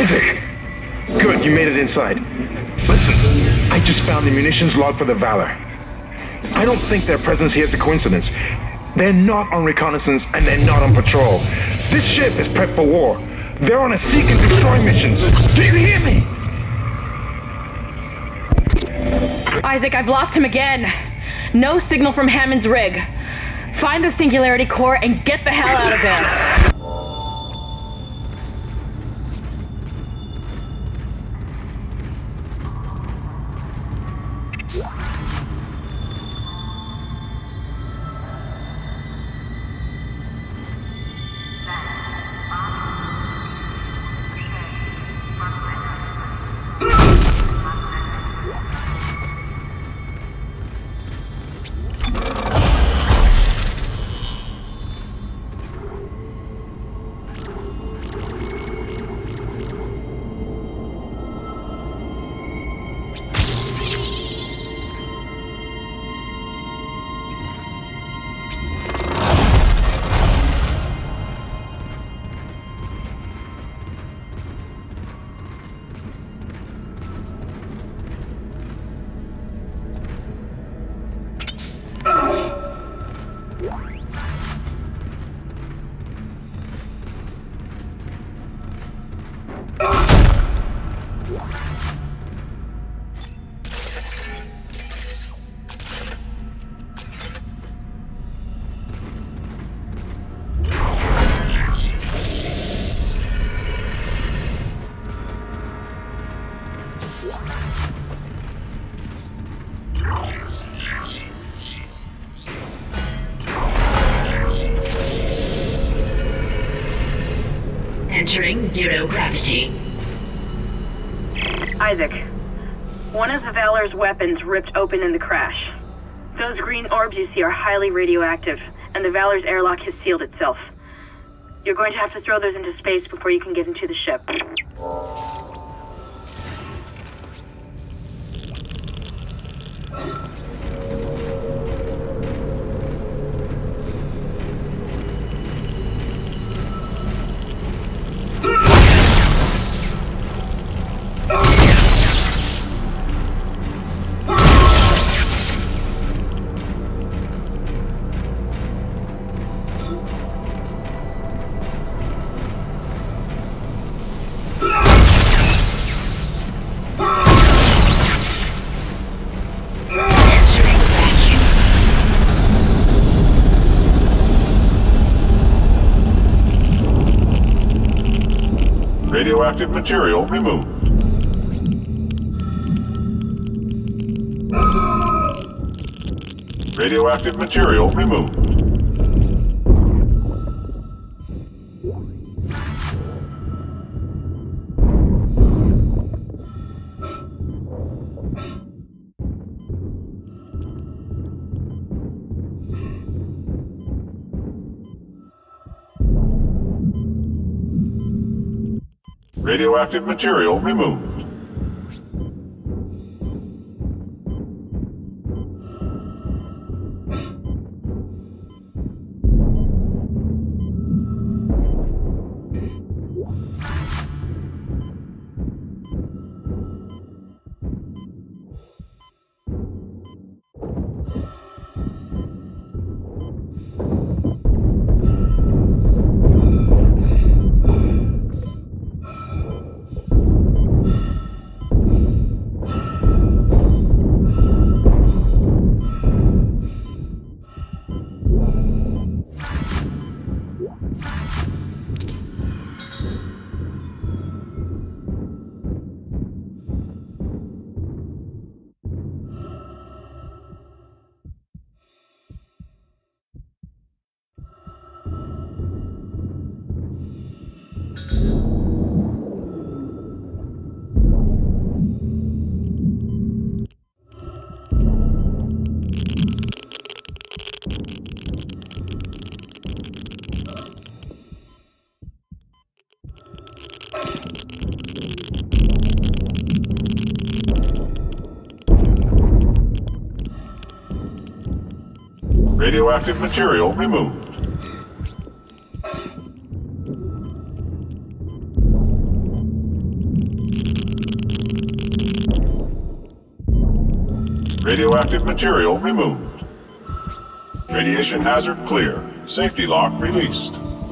Isaac! Good, you made it inside. Listen, I just found the munitions log for the Valor. I don't think their presence here is a coincidence. They're not on reconnaissance and they're not on patrol. This ship is prepped for war. They're on a seek and destroy mission. Do you hear me? Isaac, I've lost him again. No signal from Hammond's rig. Find the Singularity Core and get the hell out of there. Entering zero gravity. Isaac, one of the Valor's weapons ripped open in the crash. Those green orbs you see are highly radioactive, and the Valor's airlock has sealed itself. You're going to have to throw those into space before you can get into the ship. Radioactive material removed. Radioactive material removed. Radioactive material removed. Radioactive material removed. Radioactive material removed. Radiation hazard clear. Safety lock released.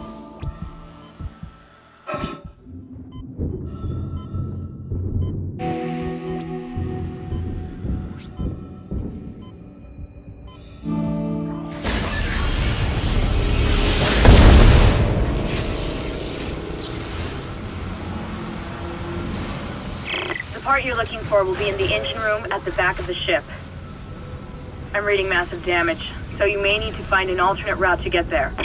The part you're looking for will be in the engine room at the back of the ship. I'm reading massive damage, so you may need to find an alternate route to get there.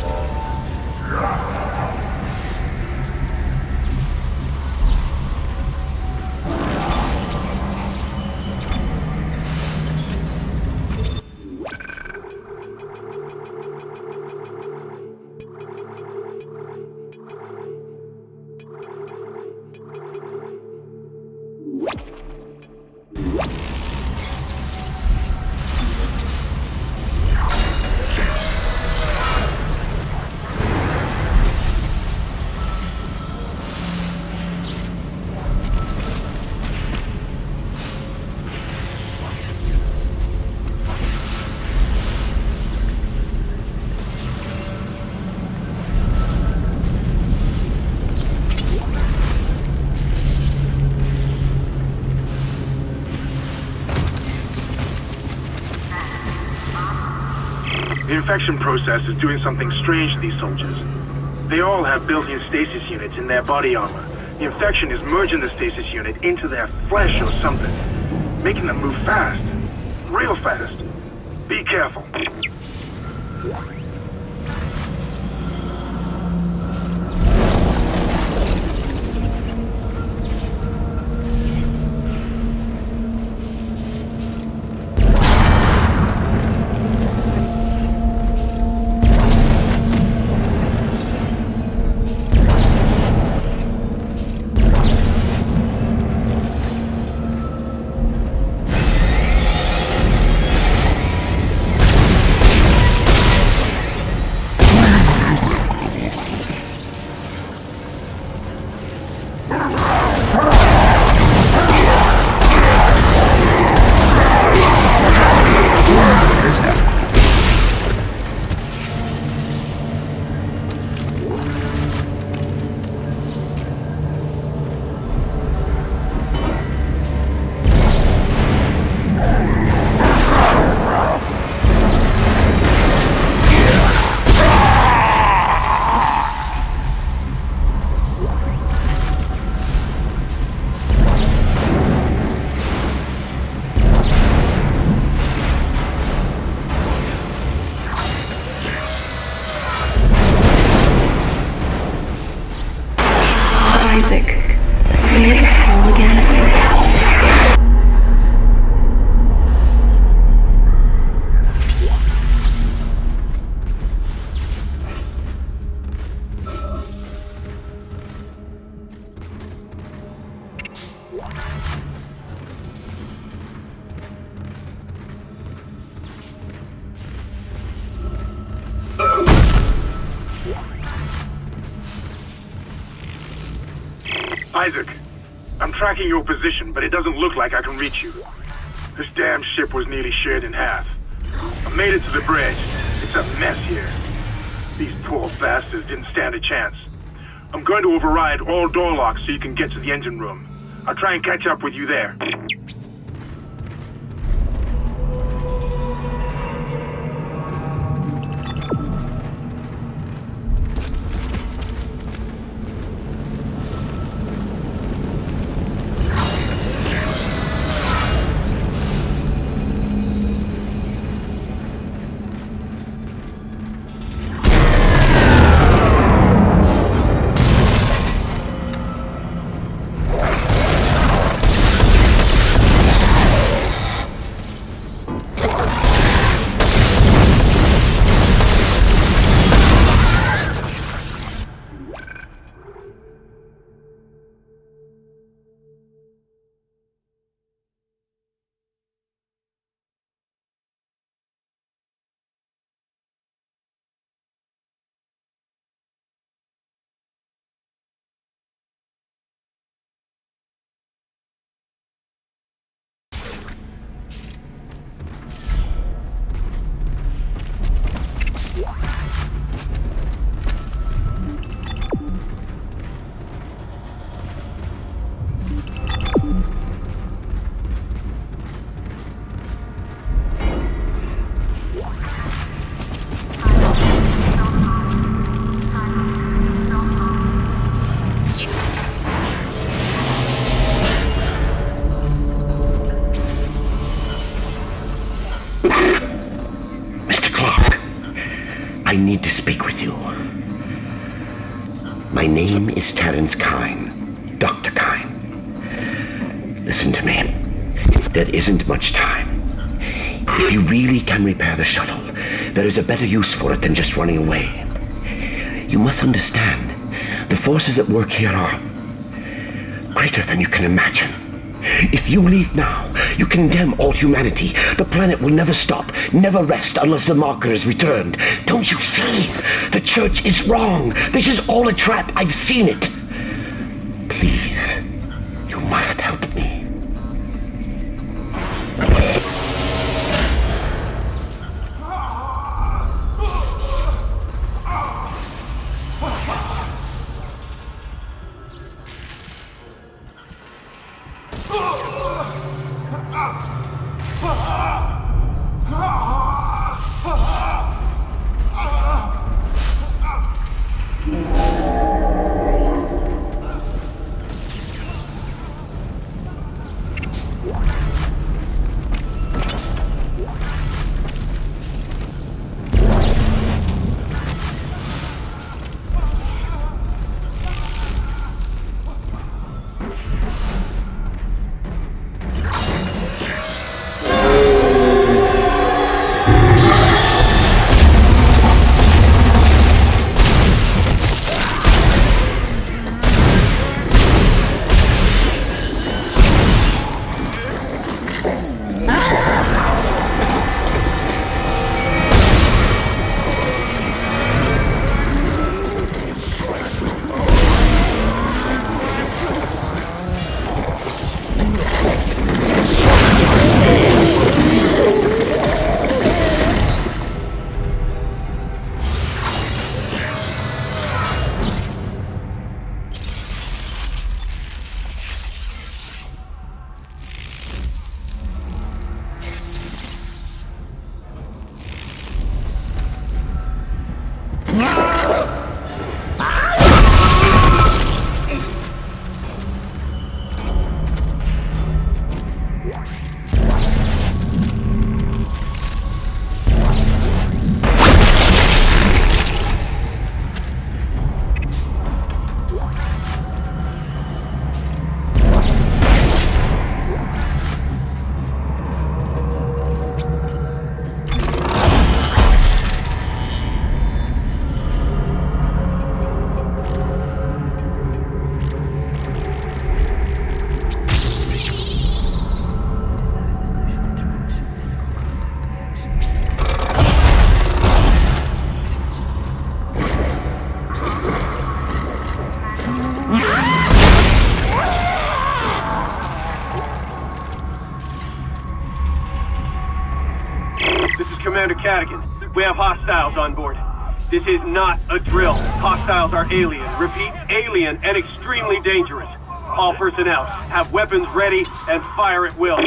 The infection process is doing something strange to these soldiers. They all have built-in stasis units in their body armor. The infection is merging the stasis unit into their flesh or something, making them move fast. Real fast. Be careful. Isaac, I'm tracking your position, but it doesn't look like I can reach you. This damn ship was nearly shared in half. I made it to the bridge. It's a mess here. These poor bastards didn't stand a chance. I'm going to override all door locks so you can get to the engine room. I'll try and catch up with you there. I need to speak with you. My name is Terrence Kine, Dr. Kine. Listen to me. There isn't much time. If you really can repair the shuttle, there is a better use for it than just running away. You must understand, the forces at work here are greater than you can imagine. If you leave now, you condemn all humanity. The planet will never stop, never rest unless the marker is returned. Don't you see? The Church is wrong. This is all a trap. I've seen it. Please, you must help me. We have hostiles on board. This is not a drill. Hostiles are alien. Repeat, alien and extremely dangerous. All personnel, have weapons ready and fire at will.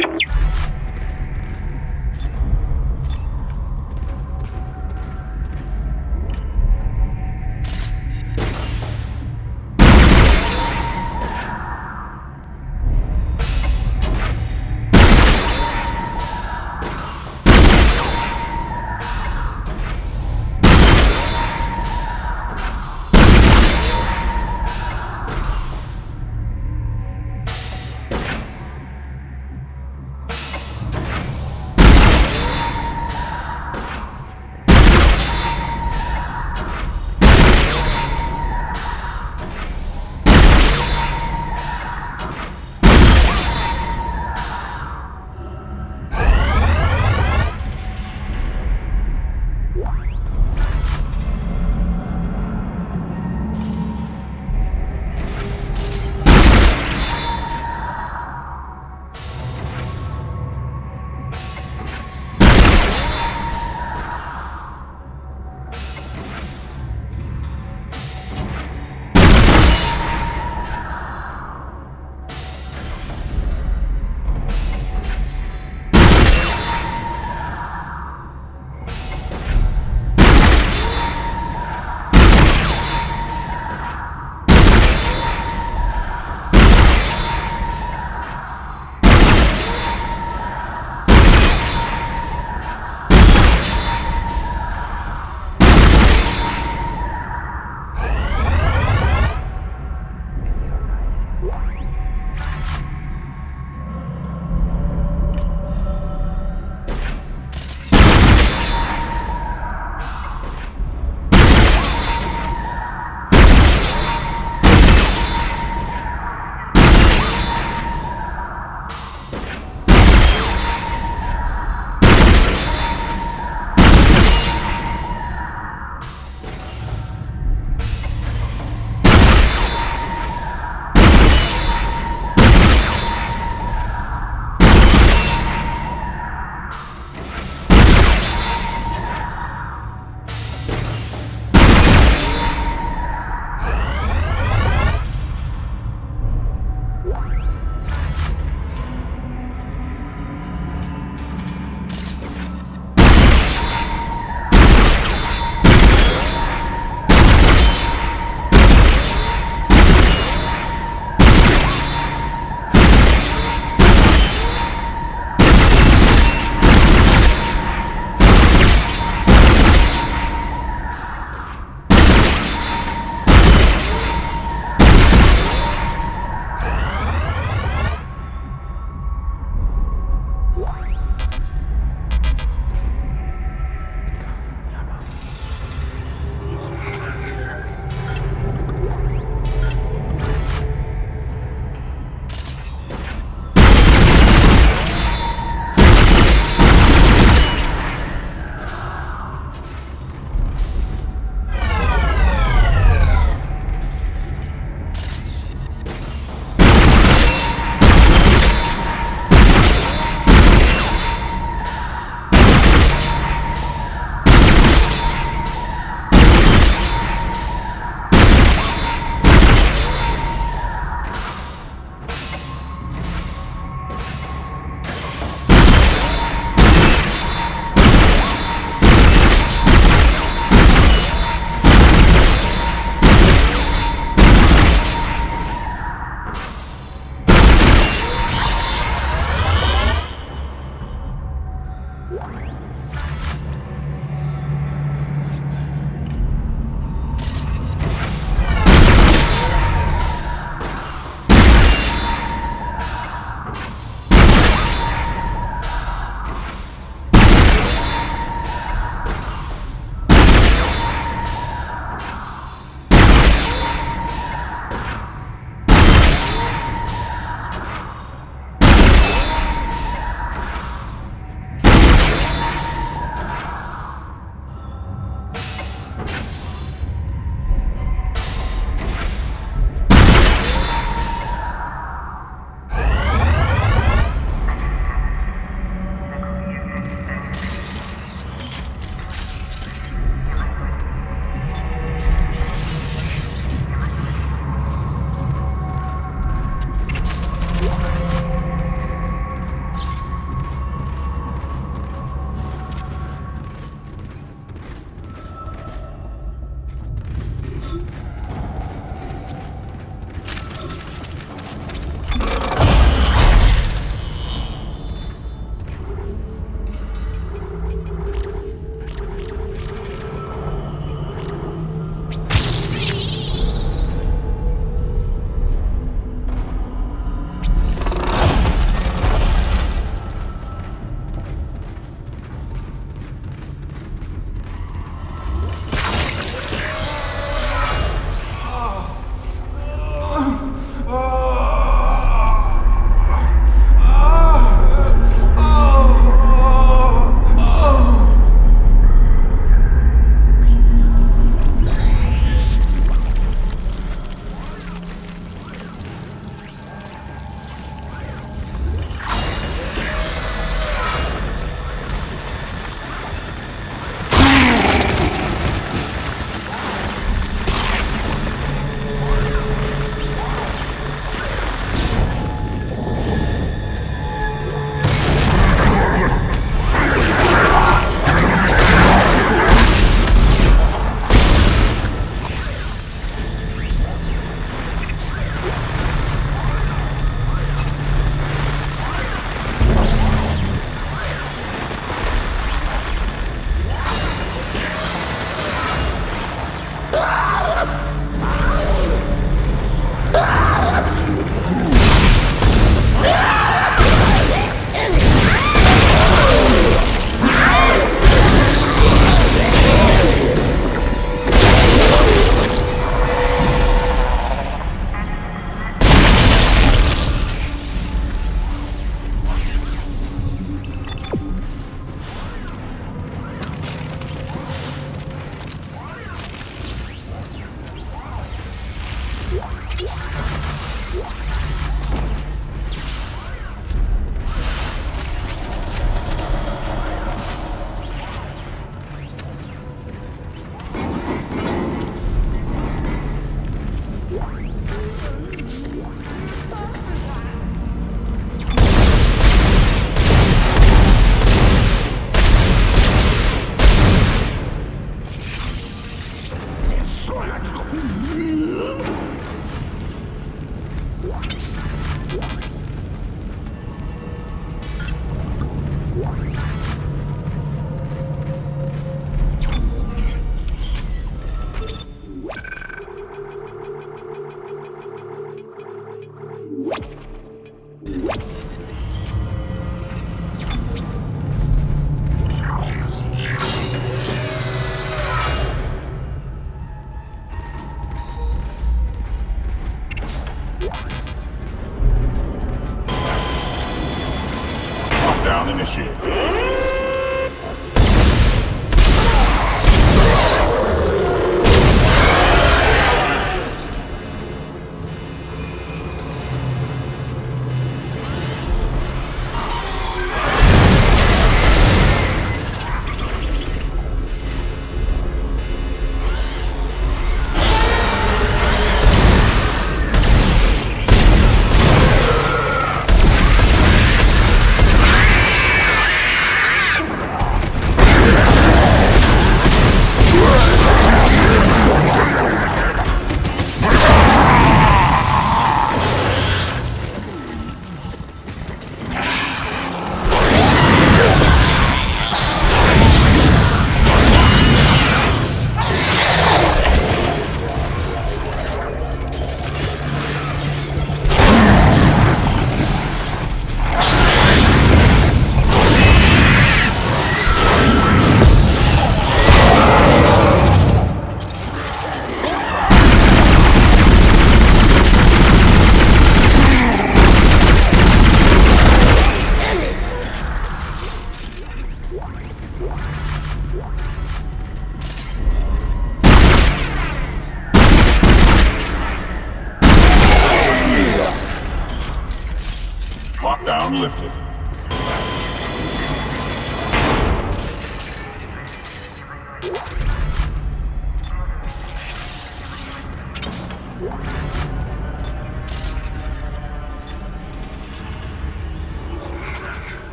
Lockdown lifted.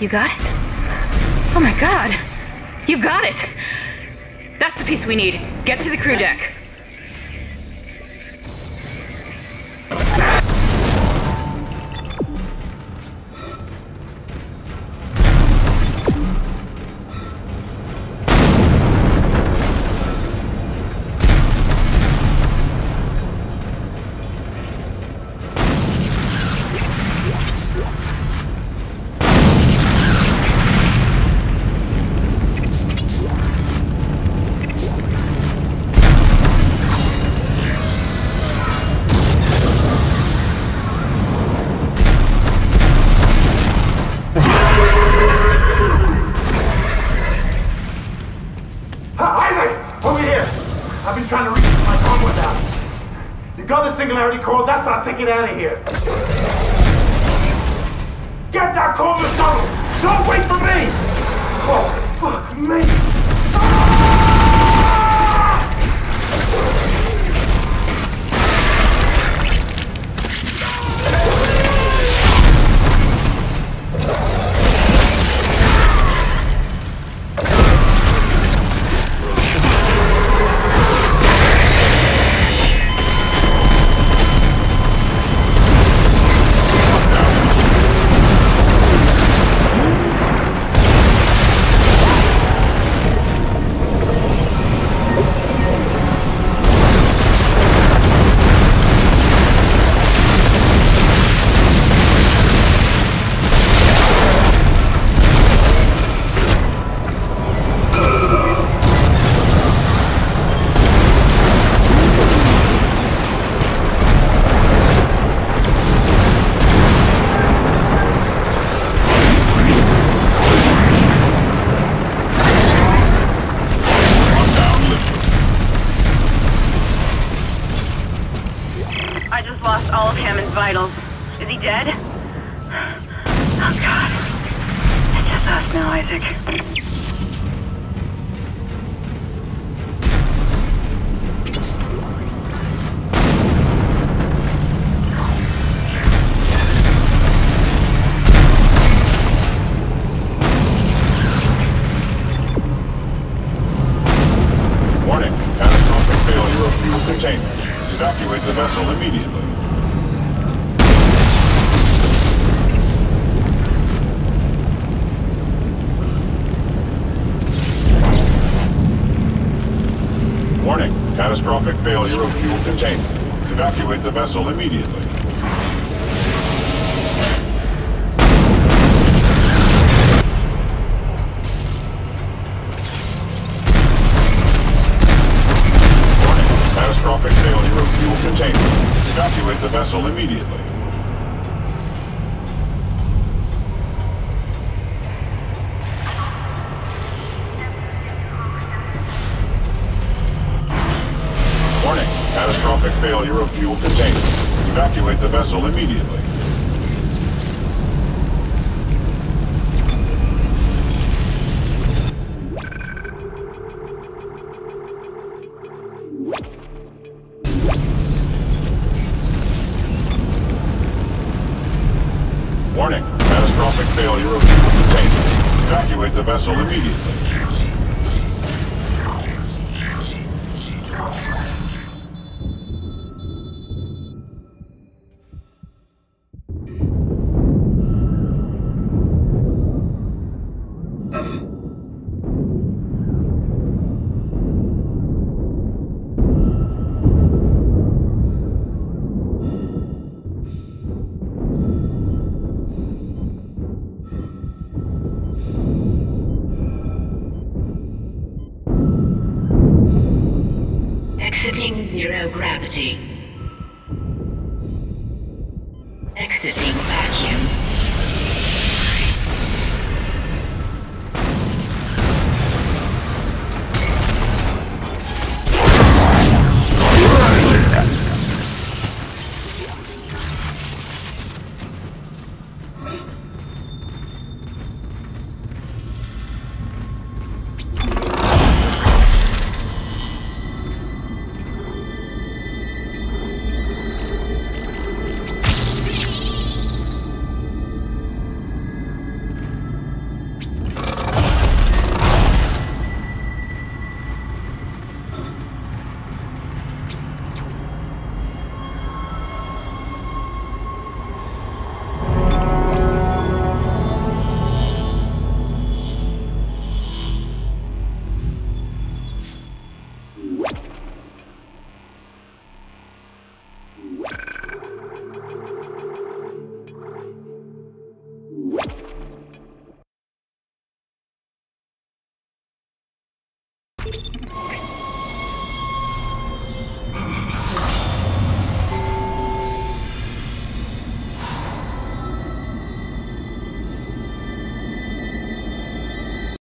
You got it? Oh my god! You got it! That's the piece we need. Get to the crew deck. Singularity core, that's our ticket out of here. Get that core to the tunnel! Don't wait for me! Oh, fuck me! Vitals. Is he dead? Oh god. It's just us now, Isaac. Warning, catastrophic failure of fuel containment. Evacuate the vessel immediately. Warning, catastrophic failure of fuel containment. Evacuate the vessel immediately. Warning, catastrophic failure of fuel containment. Evacuate the vessel immediately. Warning, catastrophic failure of fuel containment. Evacuate the vessel immediately. Warning, catastrophic failure of fuel containment. Evacuate the vessel immediately. Exiting zero gravity. Exiting back.